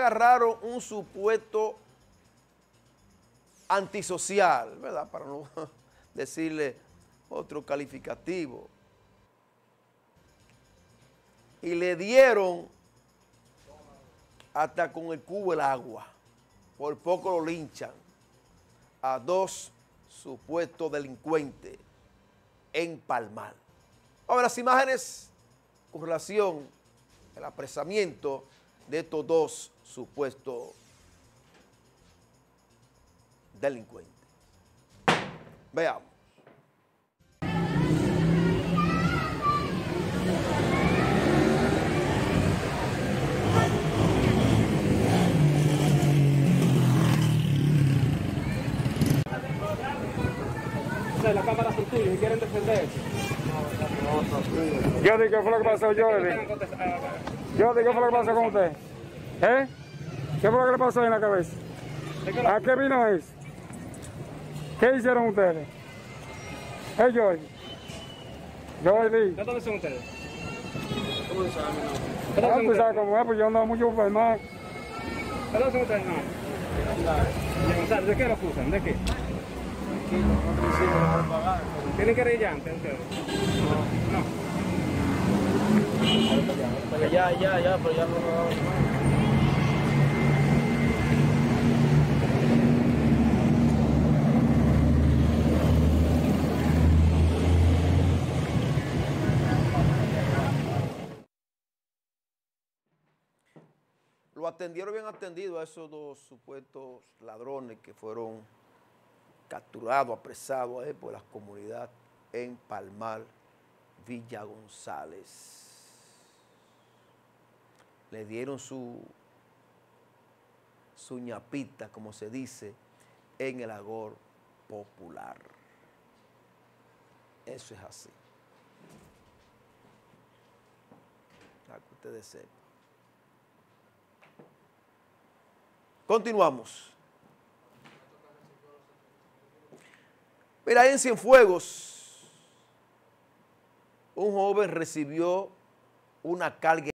agarraron un supuesto antisocial, ¿verdad? Para no decirle otro calificativo. Y le dieron hasta con el cubo el agua. Por poco lo linchan a 2 supuestos delincuentes en Palmar. Ahora las imágenes con relación al apresamiento de estos 2 supuestos delincuentes. Veamos. La cámara son tuyas, si quieren defender. Jordi, ¿qué fue lo que pasó, Jordi? Jordi, ¿qué fue lo que pasó con usted? ¿Eh? ¿Qué fue lo que le pasó en la cabeza? ¿A qué vino eso? ¿Qué hicieron ustedes? Jordi. Jordi. ¿De dónde son ustedes? ¿Cómo saben? ¿Tú sabes cómo es? Pues yo ando mucho por más. ¿De dónde son ustedes? No. ¿De qué lo acusan? ¿De qué? ¿Tienen querellante ustedes? No. Ya, pero ya no lo damos más. Lo atendieron bien atendido a esos 2 supuestos ladrones que fueron capturados, apresados por la comunidad en Palmar, Villa González. Le dieron su ñapita, como se dice, en el agor popular. Eso es así. Para que ustedes sepan. Continuamos. Mira, en Cienfuegos, un joven recibió una carga